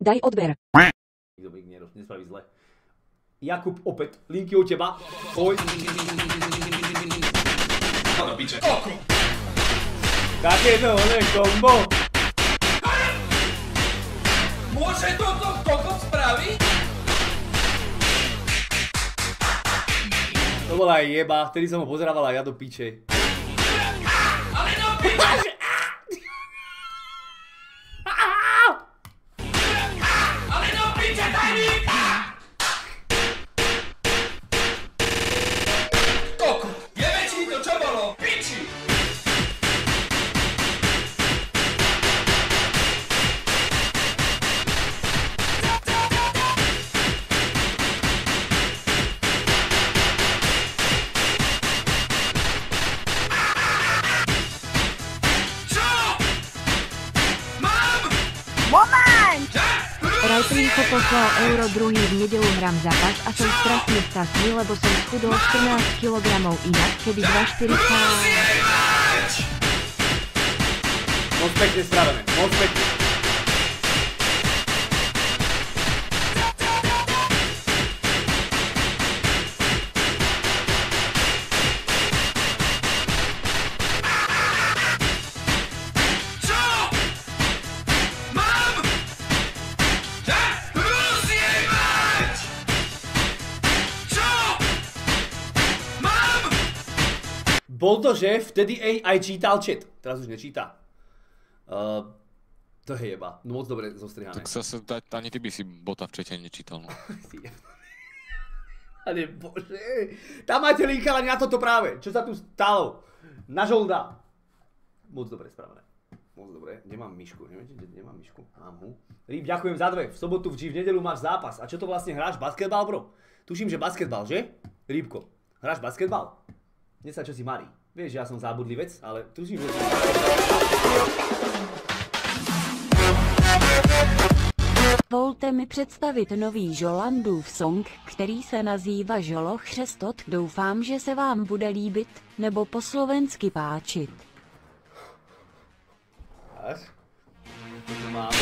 Daj odber. Nikto by nespraví zle. Jakub, opäť, linky od teba. Oj. Hala, piče. Oko! Takéto kombo. Môže toto kokot spraviť? To bola aj jeba, vtedy som ho pozerával aj ja do piče. Ale no piče! Ale no piče, daj mi! Koko, jebe ti to, čo bolo? Piči! Rajtrinko poslal euro druhý v nedeľu hrám zápas a som strašne šťastný, lebo som schudol 14 kg inak, keby 2,40. Moc pekne spravené, moc pekne. Bol to, že vtedy aj čítal chat. Teraz už nečíta. To je jeba. No moc dobre zostrihané. Tak zase ani ty by si bota v čete nečítal. No. Ale bože. Tam máte linka len na toto práve. Čo sa tu stalo? Na žolda. Moc dobre spravené. Moc dobre. Nemám myšku. Neviete, kde nemám myšku? Mám hu. Rýb, ďakujem za 2. V sobotu v nedeľu máš zápas. A čo to vlastne hráš? Basketbal, bro? Tuším, že basketbal, že? Rýbko. Hráš basketbal? Dnes sa čo si marí. Vieš, že ja som zábudlivec, ale tuším, že... Volte mi představit nový Žolandův song, který se nazývá Žolo chřestot. Doufám, že se vám bude líbit, nebo po slovensky páčit. Tak. To máme.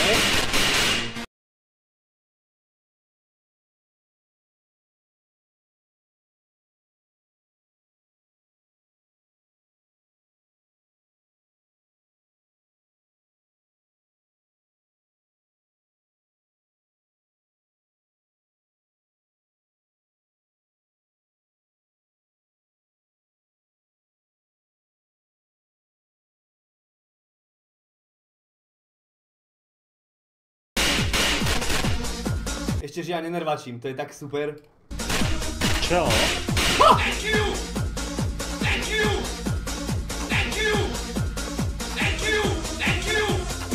Ešte, že ja nenervačím, to je tak super. Čo? Thank you! Thank you! Thank you! Thank you! Thank you!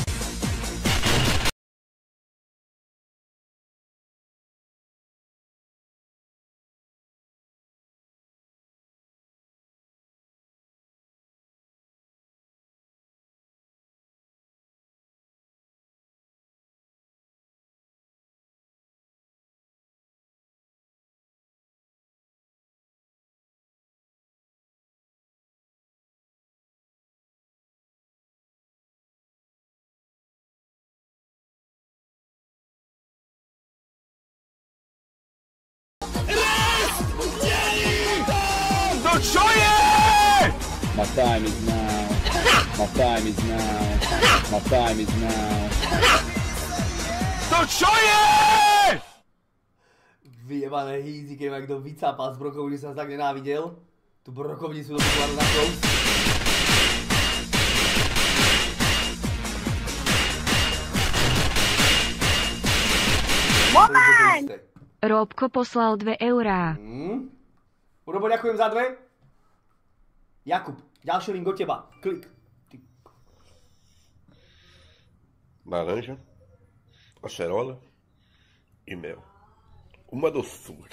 Čo je? My time is now. My time is now. My time is now. To čo je? Vyjebané hýzy, keď ma kto vycápal z brokovní, som tak nenávidel. Tu brokovní sú do pokladu na close. Moment! Róbko poslal 2 eurá. Urobo, ďakujem za 2. Jakub, ďalší link od teba. Klik. Laranja, acerola e mel. Uma doçura.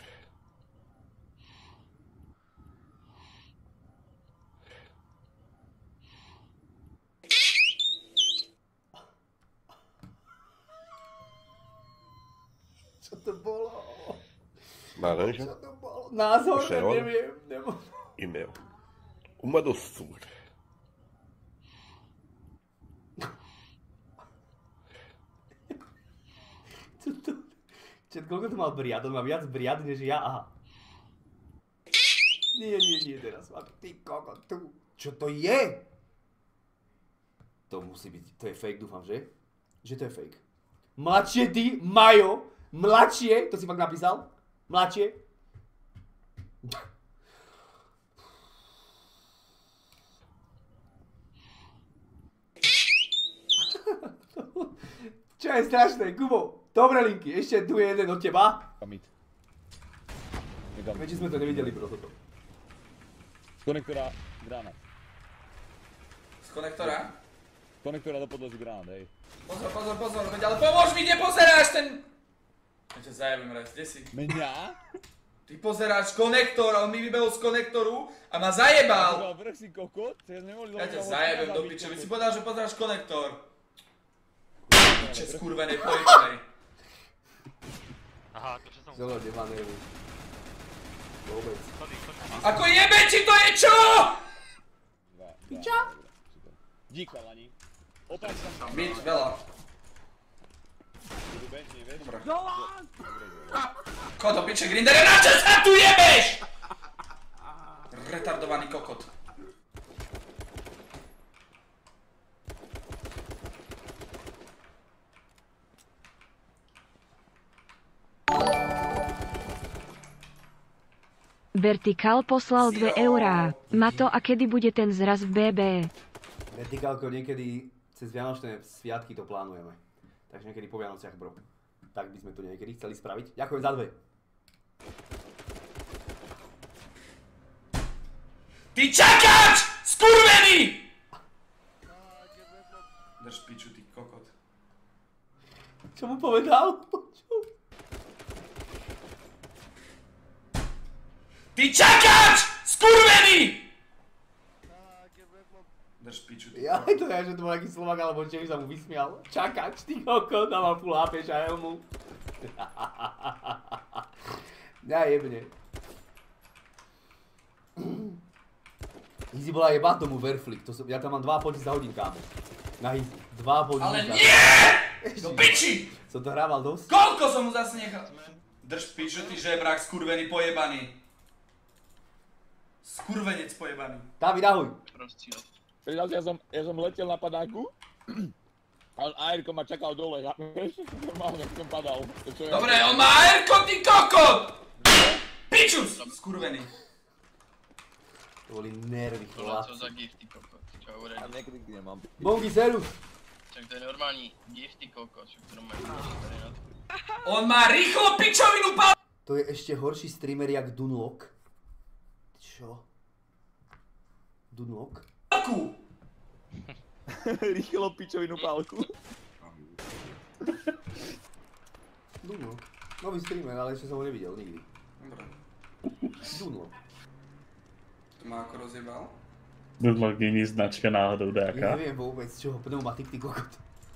Čo to bolo? Laranja, Čo to bolo? Názor, acerola neviem. e mel. Uma doçura. Čo to? Koľko to mal briad? On má viac briad než ja, aha. Nie, teraz. Ty kokot, tu. Čo to je? To musí byť, to je fake, dúfam, že? Že to je fake. Mladšie ty, Majo, mladšie, to si fakt napísal? Mladšie? Čo je strašné, Kubo? Dobre linky, ešte tu je jeden od teba. Veď sme to nevideli, bro, toto. Z konektora granát. Z konektora? Z konektora do podloží granát, hej. Pozor, veď ale pomôž mi, kde pozeráš ten... Ja ťa zajebem raz, kde si? Mňa? Ty pozeráš konektor, on mi vybehol z konektoru a ma zajebal! Ja vrch si kokot, Ja ťa zajebem do piče, veď si povedal, že pozeráš konektor. Piče skurvenej pojebanej. Aha, akože som... Zelo, nemá nervy. Vôbec. Ako jebe ti to je čo? Piča? Dík, chalani. Opäť som... Byť, veľa. Budu benčný, vieš? Kodo, piče, Grindere, na čo sa tu jebeš? Retardovaný kokot. Vertikál poslal 2 eurá. Mato, a kedy bude ten zraz v BB? Vertikálko, niekedy cez Vianočné sviatky to plánujeme. Takže niekedy po Vianociach, bro. Tak by sme to niekedy chceli spraviť. Ďakujem za 2. Ty čakáč! Skurvený! Drž piču, ty kokot. Čo mu povedal? Ty čakáč! Skurvený! Drž piču, ty Ja, to je, že to bol nejaký Slovak, alebo Čech sa mu vysmial. Čakač, ty kokot, a má full HP šajelmu. Ja jebne. Easy bola jeba tomu Verflick, ja tam mám 2 pody za hodín, kámo. Na Easy, 2 pody za hodín. Ale nie! Do piči! Som to hrával dosť. Koľko som mu zase nechal? Drž piču, ty žebrák skurvený pojebaný. Skurvenec pojebaný. Dávid, ahoj. Ja som letel na padáku a on AR-ko ma čakal dole, chápeš? Normálne som padal. Dobre, on má AR-ko, ty kokot! Pičus! Skurvený. To boli nervy, chlapci. Co za gifty kokot, čo hovorím? A niekedy nemám. Bongi, serus. Čak to je normálny gifty kokot, čo ktorom majú tady na to. On má rýchlo pičovinu pal... To je ešte horší streamer jak Dunlock. Čo? Dunlock? Rýchlo pičovinu pálku. Dunlock. Nový streamer, ale ešte som ho nevidel nikdy. Dobre. Dunlock. To má ako rozjebal? Dunlock není značka náhodou Ja nejaká. neviem vôbec, čo, pneumatik, ty kokot.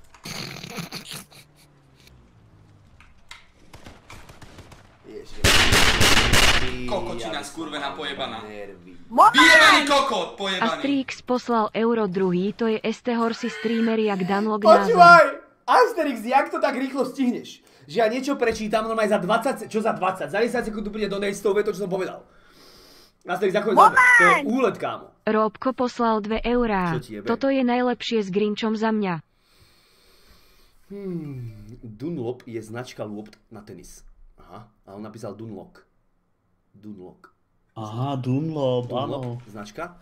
Ježiš. Kokočina skurvená pojebaná. Nervy. Vyjebaný kokot pojebaný. Asterix poslal euro 2, to je ST-horší streamer jak Danlog názor. Počúvaj! Asterix, jak to tak rýchlo stihneš? Že ja niečo prečítam normálne za 20, čo za 20? Za 10 sekúnd tu príde do nejstou to, čo som povedal. Asterix, ďakujem za to. To je úlet, kámo. Róbko poslal 2 eurá. Čo ti jebe? Toto je najlepšie s Grinčom za mňa. Dunlop je značka lôpt na tenis. Aha, a on napísal Dunlock. Dunlock. Aha, Dunlop, áno. Dunlop, značka?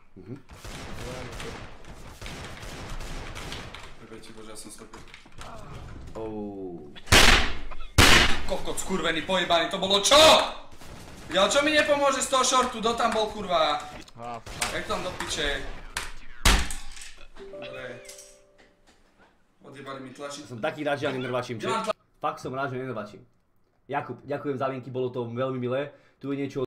Prepáči, bože, ja som stopil. Oh. Kokot skurvený pojebaný, to bolo čo? Ja, čo mi nepomôže z toho shortu, do tam bol kurva. Jak tam do piče. Dobre. Odjebali mi tlačiť. Som taký rád, že ja nenervačím, čo? Fakt som rád, že nenervačím. Jakub, ďakujem za linky, bolo to veľmi milé. Tu je niečo